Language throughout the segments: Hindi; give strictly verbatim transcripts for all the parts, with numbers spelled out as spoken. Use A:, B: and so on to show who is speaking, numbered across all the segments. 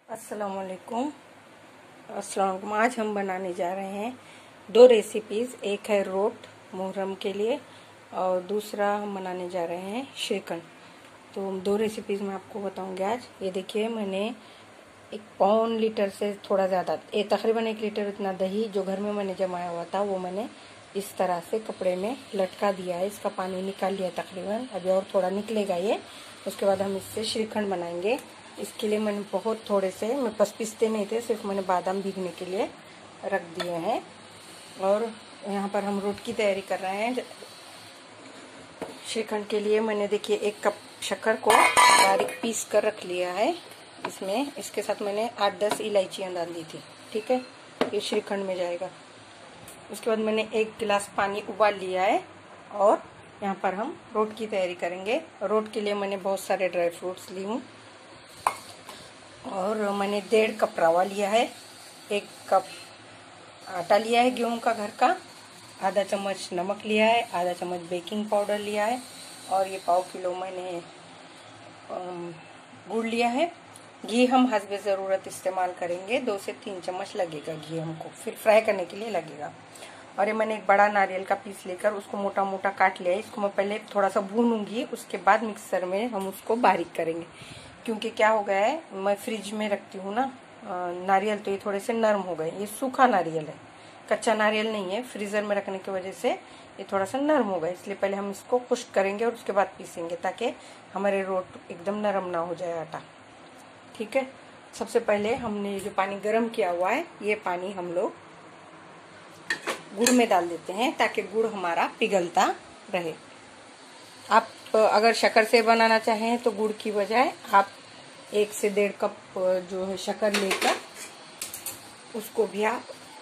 A: अस्सलामुअलैकुम अस्सलामुअलैकुम। आज हम बनाने जा रहे हैं दो रेसिपीज़। एक है रोट मुहर्रम के लिए और दूसरा हम बनाने जा रहे हैं श्रीखंड। तो दो रेसिपीज़ मैं आपको बताऊंगी आज। ये देखिए, मैंने एक पौन लीटर से थोड़ा ज़्यादा, ये तकरीबन एक लीटर इतना दही जो घर में मैंने जमाया हुआ था वो मैंने इस तरह से कपड़े में लटका दिया है। इसका पानी निकाल लिया तकरीबन, अभी और थोड़ा निकलेगा ये। उसके बाद हम इससे श्रीखंड बनाएंगे। इसके लिए मैंने बहुत थोड़े से, मेरे पास पिस्ते नहीं थे, सिर्फ मैंने बादाम भीगने के लिए रख दिए हैं। और यहाँ पर हम रोट की तैयारी कर रहे हैं। श्रीखंड के लिए मैंने देखिए एक कप शक्कर को बारीक पीस कर रख लिया है इसमें। इसके साथ मैंने आठ दस इलायचियाँ डाल दी थी, ठीक है, ये श्रीखंड में जाएगा। उसके बाद मैंने एक गिलास पानी उबाल लिया है और यहाँ पर हम रोट की तैयारी करेंगे। रोट के लिए मैंने बहुत सारे ड्राई फ्रूट्स ली हूँ और मैंने डेढ़ कप रवा लिया है, एक कप आटा लिया है गेहूं का घर का, आधा चम्मच नमक लिया है, आधा चम्मच बेकिंग पाउडर लिया है और ये पाव किलो मैंने गुड़ लिया है। घी हम हस्बे ज़रूरत इस्तेमाल करेंगे, दो से तीन चम्मच लगेगा घी हमको, फिर फ्राई करने के लिए लगेगा। और ये मैंने एक बड़ा नारियल का पीस लेकर उसको मोटा मोटा काट लिया है। इसको मैं पहले थोड़ा सा भूनूंगी, उसके बाद मिक्सर में हम उसको बारीक करेंगे। क्योंकि क्या हो गया है, मैं फ्रिज में रखती हूँ ना नारियल, तो ये थोड़े से नरम हो गए। ये सूखा नारियल है, कच्चा नारियल नहीं है। फ्रीज़र में रखने की वजह से ये थोड़ा सा नरम हो गया, इसलिए पहले हम इसको खुश्क करेंगे और उसके बाद पीसेंगे ताकि हमारे रोट एकदम नरम ना हो जाए आटा, ठीक है। सबसे पहले हमने जो पानी गर्म किया हुआ है, ये पानी हम लोग गुड़ में डाल देते हैं ताकि गुड़ हमारा पिघलता रहे। आप अगर शक्कर से बनाना चाहें तो गुड़ की बजाय आप एक से डेढ़ कप जो है शक्कर लेकर उसको भी आप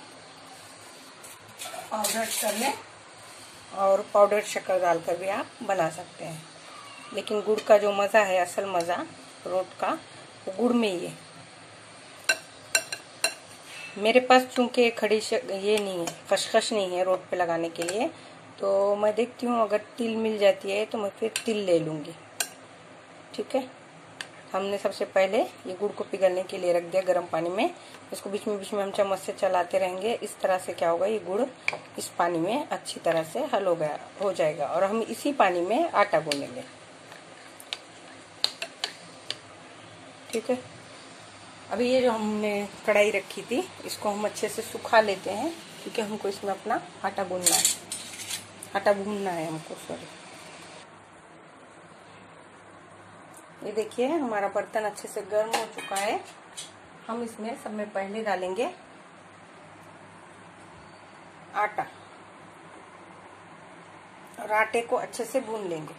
A: पाउडर कर लें और पाउडर शक्कर डालकर भी आप बना सकते हैं। लेकिन गुड़ का जो मज़ा है, असल मज़ा रोट का, वो गुड़ में ही है। मेरे पास चूंकि खड़ी ये नहीं है, खसखस नहीं है रोट पे लगाने के लिए, तो मैं देखती हूँ अगर तिल मिल जाती है तो मैं फिर तिल ले लूँगी, ठीक है। हमने सबसे पहले ये गुड़ को पिघलने के लिए रख दिया गर्म पानी में। इसको बीच में बीच में हम चम्मच से चलाते रहेंगे। इस तरह से क्या होगा, ये गुड़ इस पानी में अच्छी तरह से हल हो गया हो जाएगा और हम इसी पानी में आटा गूंदेंगे, ठीक है। अभी ये जो हमने कढ़ाई रखी थी इसको हम अच्छे से सुखा लेते हैं, क्योंकि हमको इसमें अपना आटा गूंदना है, आटा भूनना है हमको, सॉरी। ये देखिए हमारा बर्तन अच्छे से गर्म हो चुका है। हम इसमें सब में पहले डालेंगे आटा और आटे को अच्छे से भून लेंगे।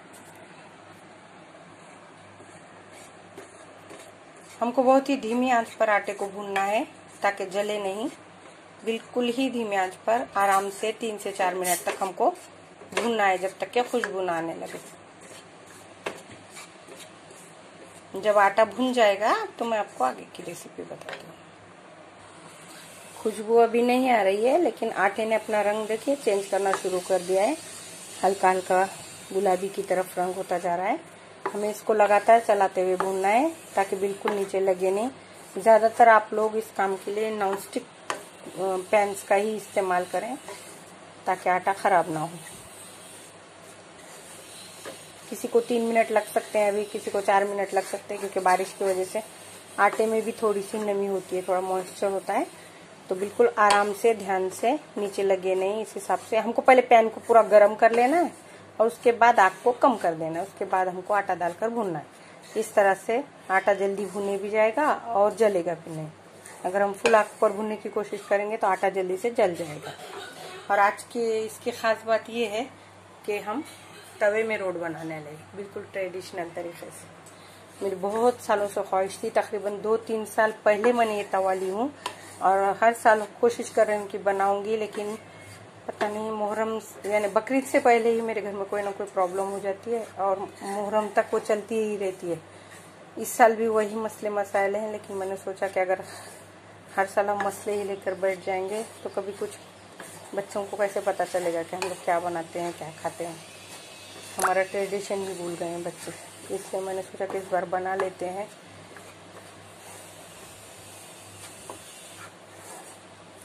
A: हमको बहुत ही धीमी आंच पर आटे को भूनना है ताकि जले नहीं। बिल्कुल ही धीमी आंच पर आराम से तीन से चार मिनट तक हमको भूनना है, जब तक कि खुशबू ना आने लगे। जब आटा भून जाएगा तो मैं आपको आगे की रेसिपी बताती हूँ। खुशबू अभी नहीं आ रही है, लेकिन आटे ने अपना रंग देखिए चेंज करना शुरू कर दिया है। हल्का हल्का गुलाबी की तरफ रंग होता जा रहा है। हमें इसको लगातार चलाते हुए भूनना है ताकि बिल्कुल नीचे लगे नहीं। ज़्यादातर आप लोग इस काम के लिए नॉन स्टिक पैन्स का ही इस्तेमाल करें ताकि आटा खराब ना हो। किसी को तीन मिनट लग सकते हैं अभी, किसी को चार मिनट लग सकते हैं, क्योंकि बारिश की वजह से आटे में भी थोड़ी सी नमी होती है, थोड़ा मॉइस्चर होता है। तो बिल्कुल आराम से, ध्यान से, नीचे लगे नहीं, इस हिसाब से हमको पहले पैन को पूरा गर्म कर लेना है और उसके बाद आग को कम कर देना है। उसके बाद हमको आटा डालकर भूनना है। इस तरह से आटा जल्दी भुने भी जाएगा और जलेगा भी नहीं। अगर हम फुल आग पर भुनने की कोशिश करेंगे तो आटा जल्दी से जल जाएगा। और आज की इसकी खास बात ये है कि हम तवे में रोट बनाने लगे, बिल्कुल ट्रेडिशनल तरीके से। मेरी बहुत सालों से ख्वाहिश थी, तकरीबन दो तीन साल पहले मैंने ये तवा ली हूँ और हर साल कोशिश कर रही हूँ कि बनाऊंगी, लेकिन पता नहीं मुहर्रम यानी बकरीद से पहले ही मेरे घर में कोई ना कोई प्रॉब्लम हो जाती है और मुहर्रम तक वो चलती ही रहती है। इस साल भी वही मसले मसाइल हैं, लेकिन मैंने सोचा कि अगर हर साल हम मसले ही लेकर बैठ जाएंगे तो कभी कुछ बच्चों को कैसे पता चलेगा कि हम लोग क्या बनाते हैं, क्या खाते हैं। हमारा ट्रेडिशन भी भूल गए हैं बच्चे, इसलिए मैंने सोचा कि इस बार बना लेते हैं।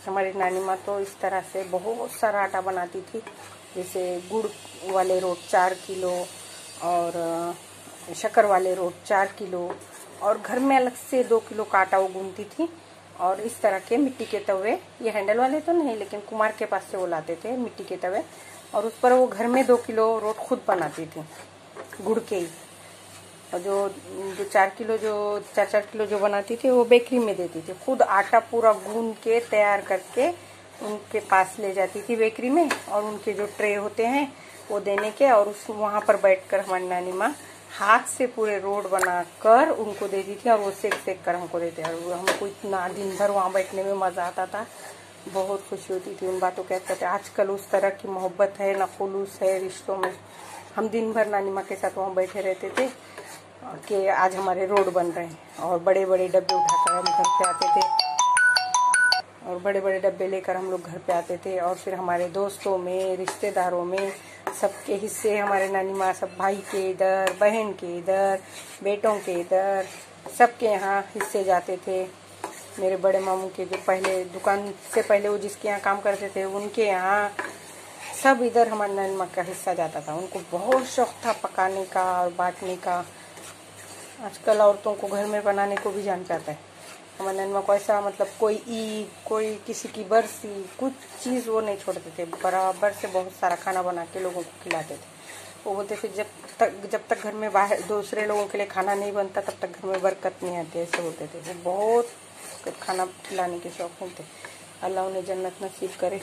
A: हमारी नानी माँ तो इस तरह से बहुत सारा आटा बनाती थी, जैसे गुड़ वाले रोट चार किलो और शक्कर वाले रोट चार किलो, और घर में अलग से दो किलो का आटा वो गूंथती थी। और इस तरह के मिट्टी के तवे, ये हैंडल वाले तो नहीं लेकिन कुमार के पास से वो लाते थे मिट्टी के तवे, और उस पर वो घर में दो किलो रोट खुद बनाती थी गुड़ के ही। और जो जो चार किलो जो चार चार किलो जो बनाती थी वो बेकरी में देती थी। खुद आटा पूरा गूंद के तैयार करके उनके पास ले जाती थी बेकरी में, और उनके जो ट्रे होते हैं वो देने के, और उस वहाँ पर बैठकर हमारी नानी माँ हाथ से पूरे रोड बनाकर उनको देती थी, और वो सेक सेक कर हमको देते। और हमको इतना दिन भर वहाँ बैठने में मजा आता था, बहुत खुशी होती थी उन बातों के कहते। आजकल उस तरह की मोहब्बत है ना, खुलूस है रिश्तों में। हम दिन भर नानी माँ के साथ वहाँ बैठे रहते थे कि आज हमारे रोड बन रहे हैं, और बड़े बड़े डब्बे उठाकर हम घर पे आते थे, और बड़े बड़े डब्बे लेकर हम लोग घर पे आते थे। और फिर हमारे दोस्तों में, रिश्तेदारों में सबके हिस्से, हमारे नानी माँ सब भाई के इधर, बहन के इधर, बेटों के इधर, सबके यहाँ हिस्से जाते थे। मेरे बड़े मामू के जो पहले दुकान से पहले वो जिसके यहाँ काम करते थे उनके यहाँ, सब इधर हमारी नानी माँ का हिस्सा जाता था। उनको बहुत शौक था पकाने का और बांटने का। आजकल औरतों को घर में बनाने को भी जान जाता है। हमारे नानी माँ को ऐसा, मतलब कोई ईद, कोई किसी की बरसी, कुछ चीज़ वो नहीं छोड़ते थे, बराबर से बहुत सारा खाना बना के लोगों को खिलाते थे। वो बोलते थे जब तक जब तक घर में बाहर दूसरे लोगों के लिए खाना नहीं बनता तब तक घर में बरकत नहीं आती, ऐसे बोलते थे। वो बहुत खाना खिलाने के शौकीन थे। अल्लाह उन्हें जन्नत नसीब करे।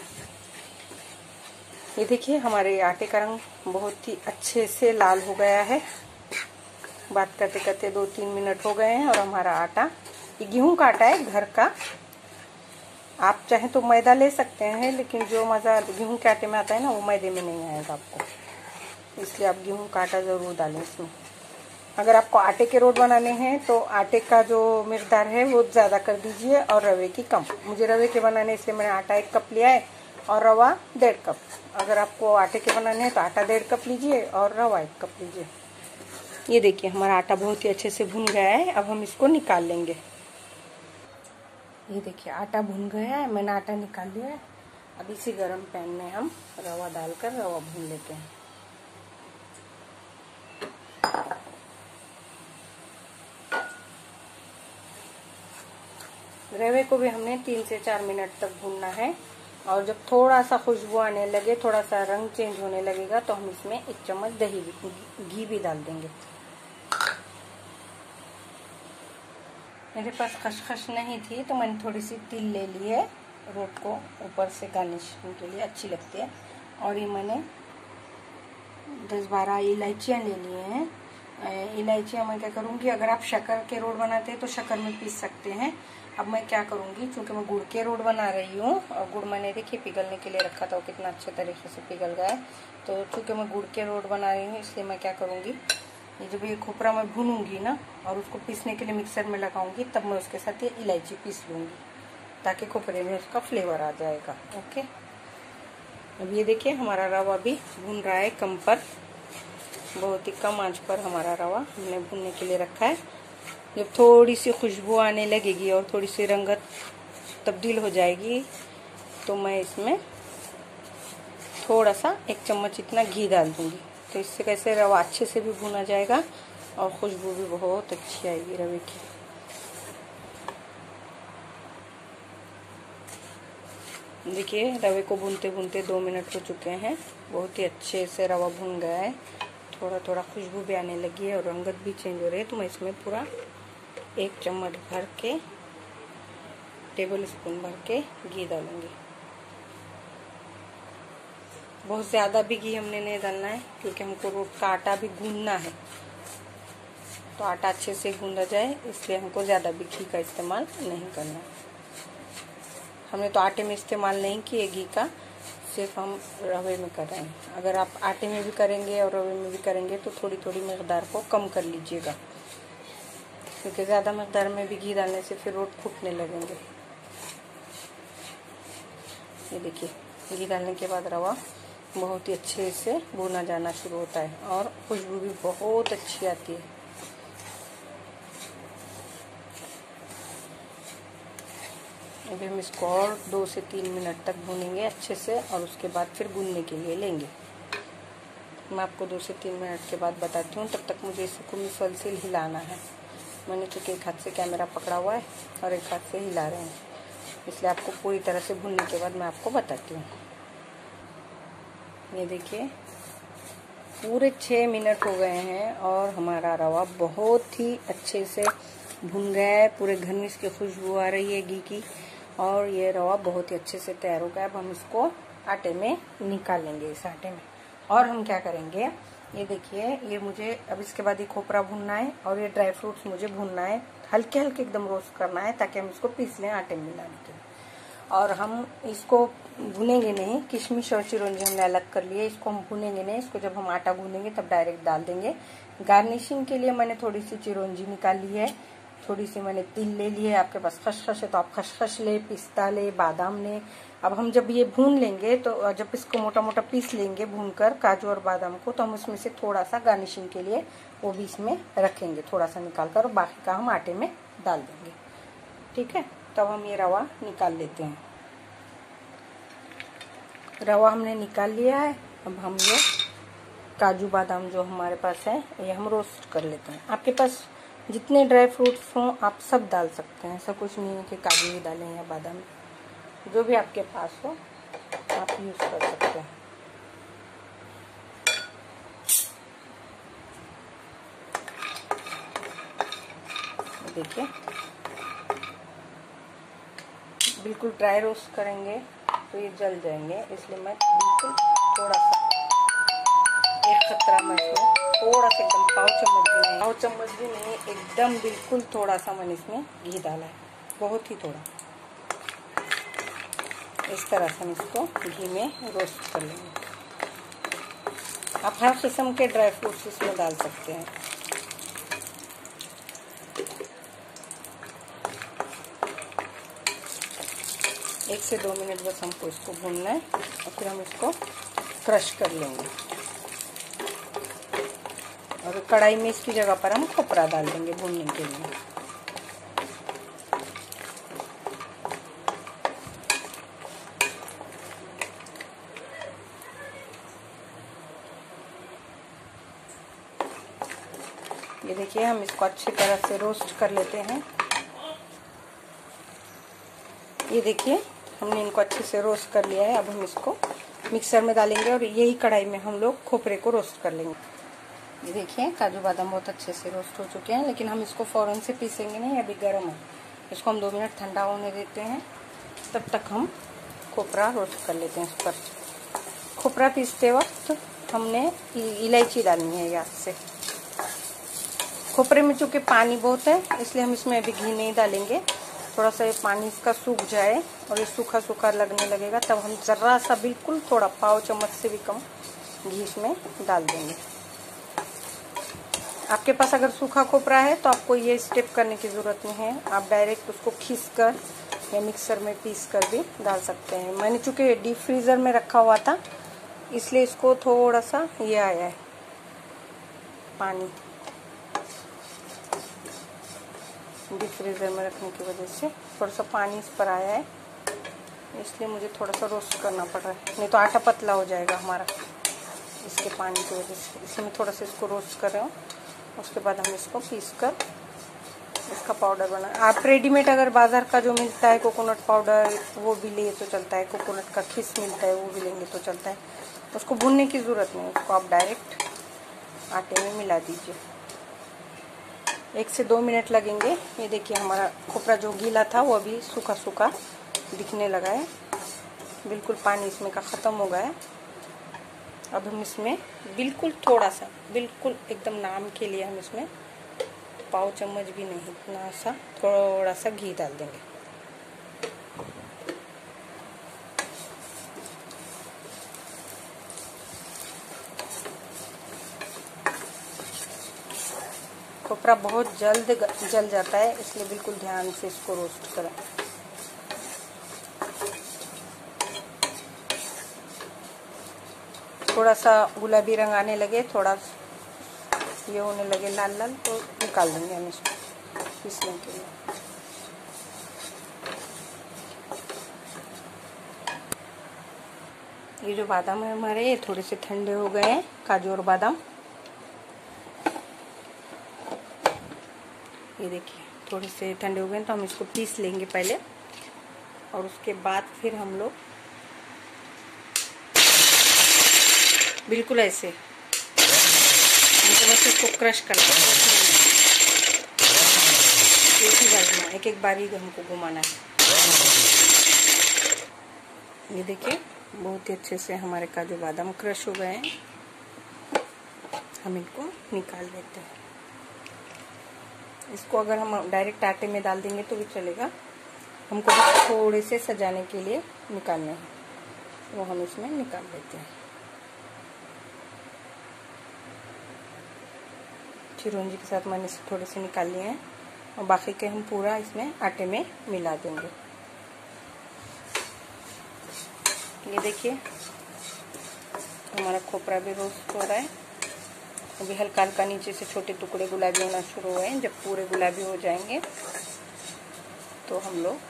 A: ये देखिए हमारे आटे का रंग बहुत ही अच्छे से लाल हो गया है। बात करते करते दो तीन मिनट हो गए हैं, और हमारा आटा, ये गेहूं का आटा है घर का। आप चाहें तो मैदा ले सकते हैं, लेकिन जो मज़ा गेहूं के आटे में आता है ना वो मैदे में नहीं आएगा आपको, इसलिए आप गेहूं का आटा ज़रूर डालें इसमें। अगर आपको आटे के रोट बनाने हैं तो आटे का जो मिकदार है वो ज़्यादा कर दीजिए और रवे की कम। मुझे रवे के बनाने इसलिए मैंने आटा एक कप लिया है और रवा डेढ़ कप। अगर आपको आटे के बनाने हैं तो आटा डेढ़ कप लीजिए और रवा एक कप लीजिए। ये देखिए हमारा आटा बहुत ही अच्छे से भुन गया है। अब हम इसको निकाल लेंगे। ये देखिए आटा भुन गया है, मैंने आटा निकाल लिया है। अब इसी गरम पैन में हम रवा डालकर रवा भून लेते हैं। रवे को भी हमने तीन से चार मिनट तक भूनना है, और जब थोड़ा सा खुशबू आने लगे, थोड़ा सा रंग चेंज होने लगेगा, तो हम इसमें एक चम्मच दही घी भी डाल देंगे। मेरे पास खसखस नहीं थी तो मैंने थोड़ी सी तिल ले ली है, रोट को ऊपर से गार्निश के लिए अच्छी लगती है। और ये मैंने दस बारह इलायचियाँ ले लिए हैं। इलायचियाँ मैं क्या करूँगी, अगर आप शक्कर के रोट बनाते हैं तो शक्कर में पीस सकते हैं। अब मैं क्या करूँगी, क्योंकि मैं गुड़ के रोट बना रही हूँ, और गुड़ मैंने देखिए पिघलने के लिए रखा था, वो कितना अच्छे तरीके से पिघल गया है। तो चूँकि मैं गुड़ के रोट बना रही हूँ इसलिए मैं क्या करूँगी, ये जब ये खोपरा मैं भूनूंगी ना और उसको पीसने के लिए मिक्सर में लगाऊंगी, तब मैं उसके साथ ये इलायची पीस लूँगी, ताकि खोपरे में उसका फ्लेवर आ जाएगा। ओके, अब ये देखिए हमारा रवा भी भून रहा है कम पर, बहुत ही कम आंच पर हमारा रवा हमने भूनने के लिए रखा है। जब थोड़ी सी खुशबू आने लगेगी और थोड़ी सी रंगत तब्दील हो जाएगी तो मैं इसमें थोड़ा सा एक चम्मच इतना घी डाल दूँगी। तो इससे कैसे रवा अच्छे से भी भुना जाएगा और खुशबू भी बहुत अच्छी आएगी रवे की। देखिए रवे को भूनते भूनते दो मिनट हो चुके हैं, बहुत ही अच्छे से रवा भुन गया है। थोड़ा थोड़ा खुशबू भी आने लगी है और रंगत भी चेंज हो रही है। तो मैं इसमें पूरा एक चम्मच भर के, टेबल स्पून भर के घी डालूंगी। बहुत ज़्यादा भी घी हमने नहीं डालना है, क्योंकि हमको रोट का आटा भी गूंदना है, तो आटा अच्छे से गूंदा जाए, इसलिए हमको ज़्यादा भी घी का इस्तेमाल नहीं करना है। हमने तो आटे में इस्तेमाल नहीं किए घी का, सिर्फ हम रवे में कर रहे हैं। अगर आप आटे में भी करेंगे और रवे में भी करेंगे तो थोड़ी थोड़ी मकदार को कम कर लीजिएगा, क्योंकि ज़्यादा मकदार में भी घी डालने से फिर रोट फूटने लगेंगे। ये देखिए घी डालने के बाद रवा बहुत ही अच्छे से भुना जाना शुरू होता है और खुशबू भी बहुत अच्छी आती है। अभी हम इसको और दो से तीन मिनट तक भूनेंगे अच्छे से, और उसके बाद फिर गूंदने के लिए लेंगे। मैं आपको दो से तीन मिनट के बाद बताती हूँ। तब तक मुझे इसको मुसलसल हिलाना है। मैंने चूँकि एक हाथ से कैमरा पकड़ा हुआ है और एक हाथ से हिला रहे हैं, इसलिए आपको पूरी तरह से भूनने के बाद मैं आपको बताती हूँ। ये देखिए पूरे छः मिनट हो गए हैं और हमारा रवा बहुत ही अच्छे से भुन गया है। पूरे घर में इसकी खुशबू आ रही है घी की, और ये रवा बहुत ही अच्छे से तैयार हो गया। अब हम इसको आटे में निकाल लेंगे इस आटे में। और हम क्या करेंगे, ये देखिए, ये मुझे अब इसके बाद ये खोपरा भुनना है और ये ड्राई फ्रूट्स मुझे भुनना है। हल्के हल्के एकदम रोस्ट करना है ताकि हम इसको पीस लें आटे में मिलाने के लिए। और हम इसको भुनेंगे नहीं, किशमिश और चिरौंजी हमने अलग कर लिए, इसको हम भुनेंगे नहीं। इसको जब हम आटा गूंदेंगे तब डायरेक्ट डाल देंगे। गार्निशिंग के लिए मैंने थोड़ी सी चिरौंजी निकाल ली है, थोड़ी सी मैंने तिल ले ली है। आपके पास खसखस है तो आप खसखस ले, पिस्ता ले, बादाम ले। अब हम जब ये भून लेंगे तो जब इसको मोटा मोटा पीस लेंगे भूनकर काजू और बादाम को, तो हम उसमें से थोड़ा सा गार्निशिंग के लिए वो भी इसमें रखेंगे, थोड़ा सा निकाल कर, और बाकी का हम आटे में डाल देंगे। ठीक है, तब हम ये रवा निकाल लेते हैं। रवा हमने निकाल लिया है। अब हम ये काजू बादाम जो हमारे पास है ये हम रोस्ट कर लेते हैं। आपके पास जितने ड्राई फ्रूट्स हों आप सब डाल सकते हैं, ऐसा कुछ नहीं है कि काजू ही डालें या बादाम, जो भी आपके पास हो आप यूज कर सकते हैं। देखिए बिल्कुल ड्राई रोस्ट करेंगे तो ये जल जाएंगे, इसलिए मैं बिल्कुल थोड़ा सा एक खतरा मैं इसमें थोड़ा सा एकदम पाव चम्मच भी नहीं पाव चम्मच भी नहीं एकदम बिल्कुल थोड़ा सा मैंने इसमें घी डाला है, बहुत ही थोड़ा। इस तरह से हम इसको घी में रोस्ट कर लेंगे। आप हर किस्म के ड्राई फ्रूट्स इसमें डाल सकते हैं। एक से दो मिनट बस हमको इसको भूनना है और फिर हम इसको क्रश कर लेंगे। और कढ़ाई में इसकी जगह पर हम खोपरा डाल देंगे भूनने के लिए। ये देखिए हम इसको अच्छी तरह से रोस्ट कर लेते हैं। ये देखिए हमने इनको अच्छे से रोस्ट कर लिया है। अब हम इसको मिक्सर में डालेंगे और यही कढ़ाई में हम लोग खोपरे को रोस्ट कर लेंगे। ये देखिए काजू बादाम बहुत अच्छे से रोस्ट हो चुके हैं, लेकिन हम इसको फौरन से पीसेंगे नहीं, अभी गर्म है। इसको हम दो मिनट ठंडा होने देते हैं, तब तक हम खोपरा रोस्ट कर लेते हैं। इस पर खोपरा पीसते वक्त हमने इलायची डालनी है याद से। खोपरे में चूँकि पानी बहुत है इसलिए हम इसमें अभी घी नहीं डालेंगे। थोड़ा सा ये पानी इसका सूख जाए और ये सूखा सूखा लगने लगेगा, तब हम जरा सा बिल्कुल थोड़ा पाव चम्मच से भी कम घी इसमें डाल देंगे। आपके पास अगर सूखा खोपरा है तो आपको ये स्टेप करने की ज़रूरत नहीं है, आप डायरेक्ट उसको खींच कर या मिक्सर में पीस कर भी डाल सकते हैं। मैंने चूँकि डीप फ्रीज़र में रखा हुआ था इसलिए इसको थोड़ा सा ये आया है पानी, डीप फ्रीज़र में रखने की वजह से थोड़ा सा पानी इस पर आया है, इसलिए मुझे थोड़ा सा रोस्ट करना पड़ रहा है, नहीं तो आटा पतला हो जाएगा हमारा इसके पानी की वजह से। इसलिए मैं थोड़ा सा इसको रोस्ट कर रहा हूँ। उसके बाद हम इसको पीस कर इसका पाउडर बना। आप रेडीमेड अगर बाज़ार का जो मिलता है कोकोनट पाउडर वो भी ले तो चलता है, कोकोनट का खीस मिलता है वो भी लेंगे तो चलता है। उसको भूनने की ज़रूरत नहीं, उसको आप डायरेक्ट आटे में मिला दीजिए। एक से दो मिनट लगेंगे। ये देखिए हमारा खोपरा जो गीला था वो अभी सूखा सूखा दिखने लगा है, बिल्कुल पानी इसमें का ख़त्म हो गया है। अब हम इसमें बिल्कुल थोड़ा सा, बिल्कुल एकदम नाम के लिए हम इसमें पाव चम्मच भी नहीं, इतना सा थोड़ा सा घी डाल देंगे। खोपरा बहुत जल्द जल जाता है, इसलिए बिल्कुल ध्यान से इसको रोस्ट करें। थोड़ा सा गुलाबी रंग आने लगे, थोड़ा ये होने लगे लाल लाल, तो निकाल देंगे हम इसको पीसने के लिए। ये जो बादाम है हमारे, ये थोड़े से ठंडे हो गए हैं, काजू और बादाम। ये देखिए थोड़े से ठंडे हो गए हैं, तो हम इसको पीस लेंगे पहले, और उसके बाद फिर हम लोग बिल्कुल ऐसे हमको बस इसको क्रश करना है, एक ही बार में, एक एक बारी हमको घुमाना है। ये देखिए बहुत ही अच्छे से हमारे काजू बादाम क्रश हो गए हैं। हम इनको निकाल लेते हैं। इसको अगर हम डायरेक्ट आटे में डाल देंगे तो भी चलेगा, हमको बस थोड़े से सजाने के लिए निकालने हैं, वो हम इसमें निकाल लेते हैं। चिरौंजी के साथ मैंने थोड़े से निकाल लिए हैं, और बाकी के हम पूरा इसमें आटे में मिला देंगे। ये देखिए हमारा खोपरा भी रोस्ट हो रहा है। अभी हल्का हल्का नीचे से छोटे टुकड़े गुलाबी होना शुरू हुए हैं। जब पूरे गुलाबी हो जाएंगे तो हम लोग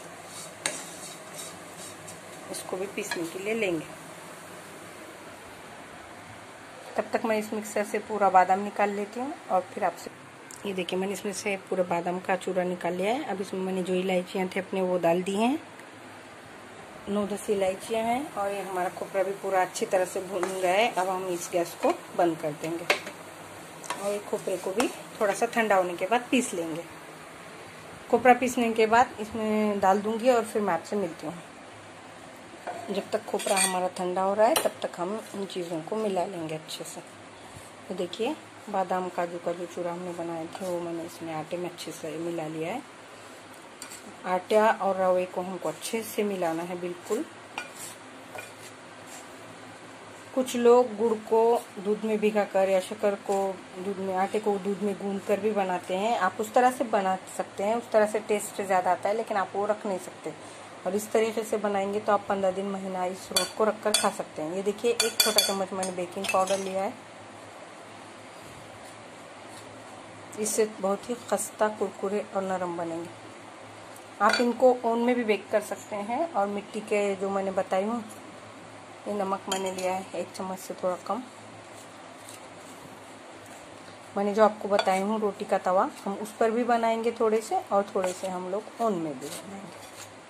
A: इसको भी पीसने के लिए लेंगे। तब तक मैं इस मिक्सर से पूरा बादाम निकाल लेती हूँ और फिर आपसे। ये देखिए मैंने इसमें से पूरा बादाम का चूरा निकाल लिया है। अब इसमें मैंने जो इलायचियाँ थे अपने वो डाल दी हैं, नौ दस इलायचियाँ हैं, और ये हमारा खोपरा भी पूरा अच्छी तरह से भून गया है। अब हम इस गैस को बंद कर देंगे और ये खोपरे को भी थोड़ा सा ठंडा होने के बाद पीस लेंगे। खोपरा पीसने के बाद इसमें डाल दूंगी और फिर मैं आपसे मिलती हूँ। जब तक खोपरा हमारा ठंडा हो रहा है तब तक हम इन चीज़ों को मिला लेंगे अच्छे से। तो देखिए बादाम काजू का जो चूरा हमने बनाए थे वो मैंने इसमें आटे में अच्छे से मिला लिया है। आटा और रवे को हमको अच्छे से मिलाना है बिल्कुल। कुछ लोग गुड़ को दूध में भिगाकर या शक्कर को दूध में, आटे को दूध में गूंद कर भी बनाते हैं। आप उस तरह से बना सकते हैं, उस तरह से टेस्ट ज़्यादा आता है, लेकिन आप वो रख नहीं सकते। और इस तरीके से बनाएंगे तो आप पंद्रह दिन महीना इस रोट को रख कर खा सकते हैं। ये देखिए एक छोटा चम्मच मैंने बेकिंग पाउडर लिया है। इससे बहुत ही खस्ता, कुरकुरे और नरम बनेंगे। आप इनको ओवन में भी बेक कर सकते हैं। और मिट्टी के जो मैंने बताई हूँ, ये नमक मैंने लिया है एक चम्मच से थोड़ा कम। मैंने जो आपको बताई हूँ रोटी का तवा, हम उस पर भी बनाएंगे थोड़े से, और थोड़े से हम लोग ओवन में भी बनाएंगे।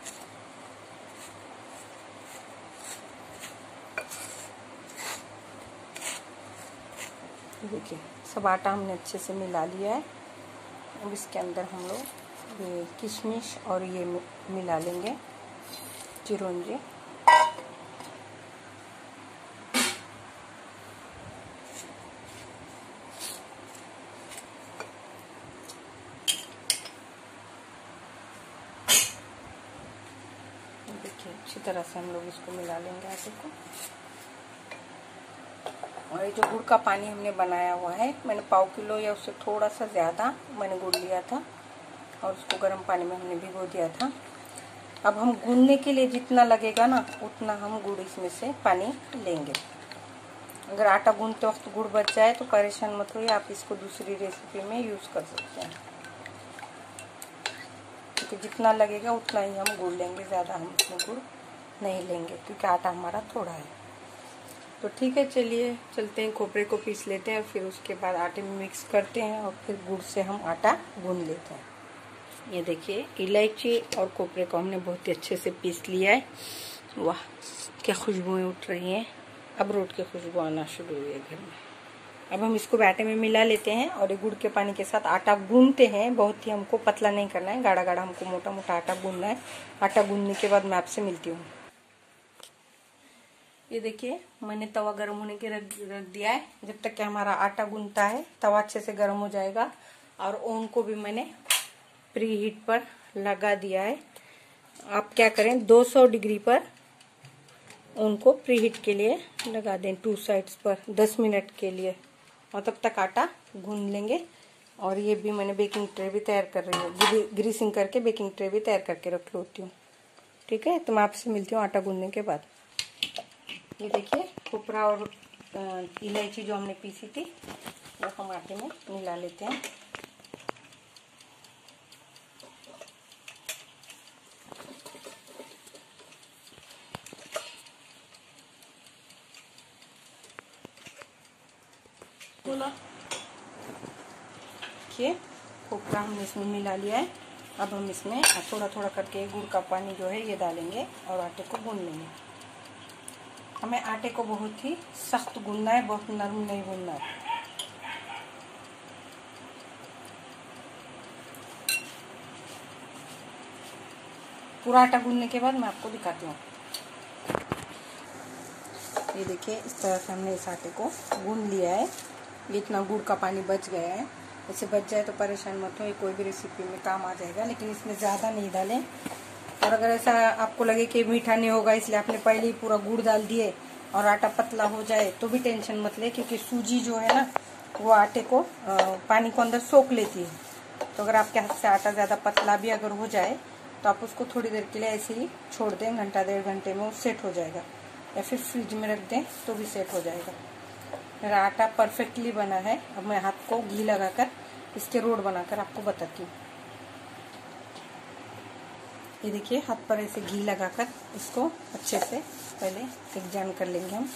A: देखिए सब आटा हमने अच्छे से मिला लिया है। अब इसके अंदर हम लोग ये किशमिश और ये मिला लेंगे चिरौंजी। देखिए अच्छी तरह से हम लोग इसको मिला लेंगे आटे को। और ये जो गुड़ का पानी हमने बनाया हुआ है, मैंने पाव किलो या उससे थोड़ा सा ज़्यादा मैंने गुड़ लिया था और उसको गर्म पानी में हमने भिगो दिया था। अब हम गूंदने के लिए जितना लगेगा ना उतना हम गुड़ इसमें से पानी लेंगे। अगर आटा गूंदते वक्त गुड़ बच जाए तो परेशान मत होइए, आप इसको दूसरी रेसिपी में यूज़ कर सकते हैं। क्योंकि जितना लगेगा उतना ही हम गुड़ लेंगे, ज़्यादा हम इसमें गुड़ नहीं लेंगे क्योंकि आटा हमारा थोड़ा है। तो ठीक है, चलिए चलते हैं, खोपरे को पीस लेते हैं, फिर उसके बाद आटे में मिक्स करते हैं और फिर गुड़ से हम आटा गूंद लेते हैं। ये देखिए इलायची और खोपरे को हमने बहुत ही अच्छे से पीस लिया है। वाह क्या खुशबुएं उठ रही हैं। अब रोट की खुशबू आना शुरू हुई है घर में। अब हम इसको आटे में मिला लेते हैं और ये गुड़ के पानी के साथ आटा गूंदते हैं। बहुत ही हमको पतला नहीं करना है, गाढ़ा गाढ़ा हमको मोटा मोटा आटा गूंदना है। आटा गूंदने के बाद मैं आपसे मिलती हूँ। ये देखिए मैंने तवा गर्म होने के रख रख दिया है। जब तक कि हमारा आटा गूंदता है तवा अच्छे से गर्म हो जाएगा। और ओवन को भी मैंने प्री हीट पर लगा दिया है। आप क्या करें, दो सौ डिग्री पर ओवन को प्री हीट के लिए लगा दें, टू साइड्स पर दस मिनट के लिए, और तब तक आटा गूंद लेंगे। और ये भी मैंने बेकिंग ट्रे भी तैयार कर रही हूँ, ग्रीसिंग करके बेकिंग ट्रे भी तैयार करके रख लेती हूँ। ठीक है, तो मैं आपसे मिलती हूँ आटा गूंदने के बाद। ये देखिए खोपरा और इलायची जो हमने पीसी थी वो हम आटे में मिला लेते हैं। देखिए खोपरा हमने इसमें मिला लिया है। अब हम इसमें थोड़ा थोड़ा करके गुड़ का पानी जो है ये डालेंगे और आटे को गूंद लेंगे। हमें आटे को बहुत ही सख्त गूंदना है, बहुत नरम नहीं गूंदना है। पूरा आटा गूंदने के बाद मैं आपको दिखाती हूँ। ये देखिए इस तरह से हमने इस आटे को गूंद लिया है। इतना गुड़ का पानी बच गया है। इसे बच जाए तो परेशान मत हो, ये कोई भी रेसिपी में काम आ जाएगा, लेकिन इसमें ज़्यादा नहीं डालें। और अगर ऐसा आपको लगे कि मीठा नहीं होगा इसलिए आपने पहले ही पूरा गुड़ डाल दिए और आटा पतला हो जाए तो भी टेंशन मत ले, क्योंकि सूजी जो है ना वो आटे को पानी को अंदर सोख लेती है। तो अगर आपके हाथ से आटा ज़्यादा पतला भी अगर हो जाए तो आप उसको थोड़ी देर के लिए ऐसे ही छोड़ दें, घंटा डेढ़ घंटे में वो सेट हो जाएगा, या फिर फ्रिज में रख दें तो भी सेट हो जाएगा। मेरा आटा परफेक्टली बना है। अब मैं हाथ को घी लगाकर इसके रोड बनाकर आपको बताती हूँ। ये देखिए हाथ पर ऐसे घी लगाकर इसको अच्छे से पहले एक जान कर लेंगे हम।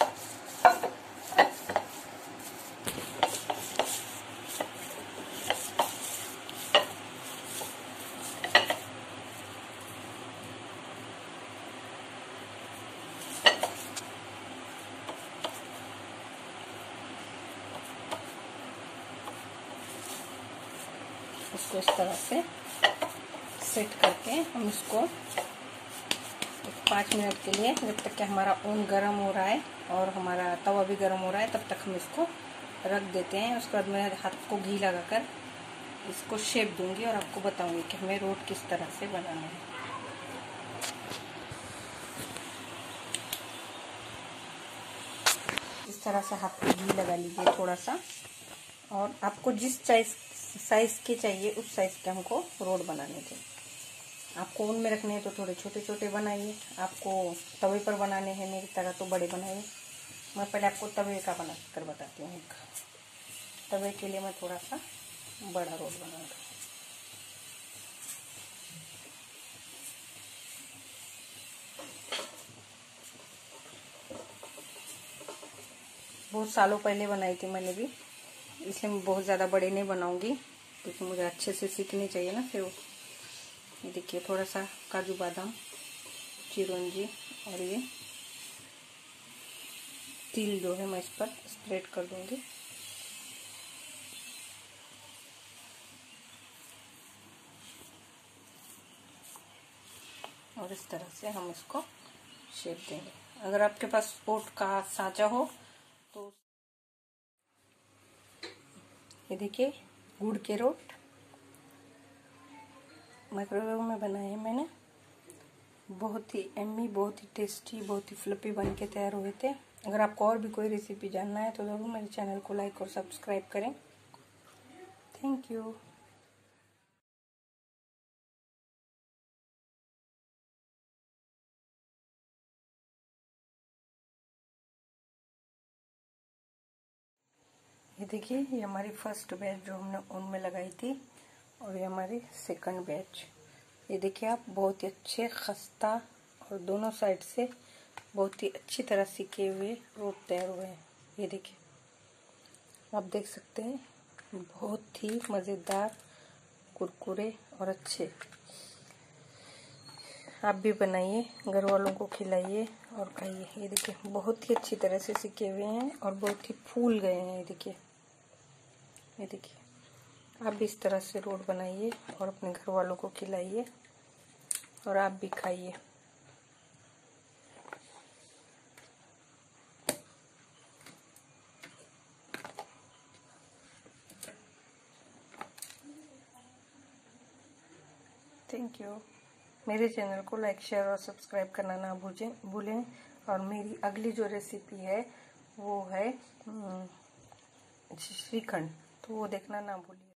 A: इसको इस तरह से सेट करके हम इसको पाँच मिनट के लिए, जब तक कि हमारा ओवन गर्म हो रहा है और हमारा तवा भी गर्म हो रहा है, तब तक हम इसको रख देते हैं। उसके बाद मैं हाथ को घी लगाकर इसको शेप दूंगी और आपको बताऊंगी कि हमें रोट किस तरह से बनाना है। इस तरह से हाथ को घी लगा लीजिए थोड़ा सा, और आपको जिस साइज साइज के चाहिए उस साइज के हमको रोड बनाने थे। आपको ओवन में रखने हैं तो थोड़े छोटे छोटे बनाइए, आपको तवे पर बनाने हैं मेरी तरह तो बड़े बनाइए। मैं पहले आपको तवे का बना कर बताती हूँ। तवे के लिए मैं थोड़ा सा बड़ा रोल बनाऊंगा। बहुत सालों पहले बनाई थी मैंने भी, इसलिए मैं बहुत ज़्यादा बड़े नहीं बनाऊंगी, क्योंकि मुझे अच्छे से सीखनी चाहिए ना फिर। ये देखिए थोड़ा सा काजू बादाम, चिरौंजी और ये तिल जो है मैं इस पर स्प्रेड कर दूंगी। और इस तरह से हम इसको शेप देंगे। अगर आपके पास स्पोर्ट का सांचा हो तो ये देखिए गुड़ के रोट माइक्रोवेव में बनाए हैं मैंने। बहुत ही एम्मी, बहुत ही टेस्टी, बहुत ही फ्लफी बन के तैयार हुए थे। अगर आपको और भी कोई रेसिपी जानना है तो ज़रूर मेरे चैनल को लाइक और सब्सक्राइब करें। Thank you. ये देखिए ये हमारी फर्स्ट बैच जो हमने ओवन में लगाई थी, और ये हमारी सेकंड बैच। ये देखिए आप बहुत ही अच्छे खस्ता और दोनों साइड से बहुत ही अच्छी तरह सिके हुए रोट तैयार हुए हैं। ये देखिए आप देख सकते हैं, बहुत ही मज़ेदार, कुरकुरे और अच्छे। आप भी बनाइए, घर वालों को खिलाइए और खाइए। ये देखिए बहुत ही अच्छी तरह से सिके हुए हैं और बहुत ही फूल गए हैं। ये देखिए ये देखिए आप भी इस तरह से रोट बनाइए और अपने घर वालों को खिलाइए और आप भी खाइए। Thank you. मेरे चैनल को लाइक, शेयर और सब्सक्राइब करना ना भूलें भूलें और मेरी अगली जो रेसिपी है वो है श्रीखंड, तो वो देखना ना भूलिए।